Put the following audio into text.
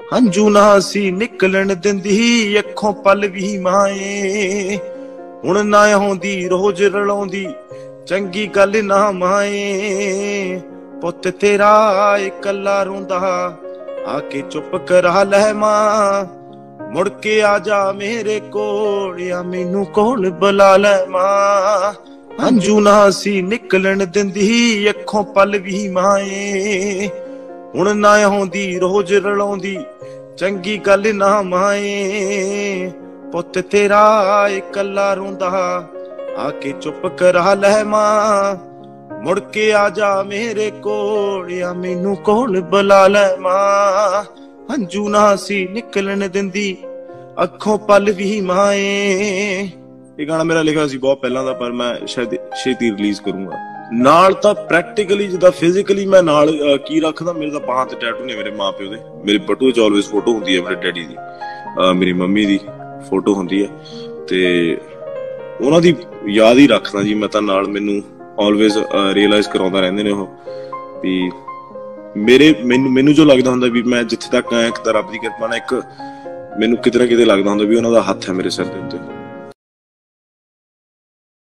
ਹੰਝੂ ਨਾ ਸੀ ਨਿਕਲਣ ਦਿੰਦੀ ਅੱਖੋਂ ਪਲ ਵੀ ਮਾਏ। ਹੁਣ ਨਾ ਆਉਂਦੀ ਰੋਜ਼ ਰਲਾਉਂਦੀ ਚੰਗੀ ਗੱਲ ਨਾ ਮਾਏ। ਪੁੱਤ ਤੇਰਾ ਇਕੱਲਾ ਰੋਂਦਾ ਆ ਕੇ ਚੁੱਪ ਕਰਾ ਲੈ ਮਾਂ। ਮੁੜ ਕੇ ਆ ਜਾ ਮੇਰੇ ਕੋਲ ਆ ਮੈਨੂੰ ਕੋਲ ਬੁਲਾ ਲੈ ਮਾਂ। ਹੰਝੂ ਨਾ ਸੀ ਨਿਕਲਣ ਦਿੰਦੀ ਅੱਖੋਂ ਪਲ ਵੀ ਮਾਏ। ਹੁਣ ਨਾ ਆਉਂਦੀ ਰੋਜ਼ ਰਲਾਉਂਦੀ ਚੰਗੀ ਗੱਲ ਨਾ ਮਾਏ। ਪੁੱਤ ਤੇਰਾ ਇਕੱਲਾ ਰੋਂਦਾ ਆ ਕੇ ਚੁੱਪ ਕਰਾ ਲੈ ਮਾਂ। ਮੁੜ ਕੇ ਆ ਜਾ ਮੇਰੇ ਕੋਲ ਆ ਮੈਨੂੰ ਕੋਲ ਬੁਲਾ ਲੈ ਮਾਂ। ਹੰਝੂ ਨਾ ਸੀ ਨਿਕਲਣ ਦਿੰਦੀ ਅੱਖੋਂ ਪਲ ਵੀ ਮਾਏ। ਇਹ ਗਾਣਾ ਮੇਰਾ ਲਿਖਿਆ ਸੀ ਬਹੁਤ ਪਹਿਲਾਂ ਦਾ, ਪਰ ਮੈਂ ਸ਼ਾਇਦ ਛੇਤੀ ਰਿਲੀਜ਼ ਕਰੂੰਗਾ। ਨਾਲ ਤਾਂ ਪ੍ਰੈਕਟੀਕਲੀ ਜਿੱਦਾਂ ਫਿਜ਼ੀਕਲੀ ਮੈਂ ਨਾਲ ਕੀ ਰੱਖਦਾ, ਮੇਰੇ ਤਾਂ ਬਾਹਾਂ ਤੇ ਟੈਟੂ ਨੇ ਮੇਰੇ ਮਾਂ ਪਿਓ ਦੇ। ਮੇਰੇ ਬਟੂਏ 'ਚ ਆਲਵੇਜ਼ ਫੋਟੋ ਹੁੰਦੀ ਹੈ ਮੇਰੇ ਡੈਡੀ ਦੀ, ਮੇਰੀ ਮੰਮੀ ਦੀ ਫੋਟੋ ਹੁੰਦੀ ਹੈ, ਤੇ ਉਹਨਾਂ ਦੀ ਯਾਦ ਹੀ ਰੱਖਦਾ ਜੀ ਮੈਂ ਤਾਂ ਨਾਲ। ਮੈਨੂੰ ਆਲਵੇਜ਼ ਰੀਅਲਾਈਜ਼ ਕਰਾਉਂਦਾ ਰਹਿੰਦੇ ਨੇ ਉਹ ਵੀ ਮੈਨੂੰ ਜੋ ਲੱਗਦਾ ਹੁੰਦਾ ਵੀ ਮੈਂ ਜਿੱਥੇ ਤੱਕ ਆਇਆ, ਇੱਕ ਤਾਂ ਰੱਬ ਦੀ ਕਿਰਪਾ ਨਾਲ ਇੱਕ ਮੈਨੂੰ ਕਿਤੇ ਨਾ ਕਿਤੇ ਲੱਗਦਾ ਹੁੰਦਾ ਵੀ ਉਹਨਾਂ ਦਾ ਹੱਥ ਹੈ ਮੇਰੇ ਸਿਰ ਦੇ ਉੱਤੇ।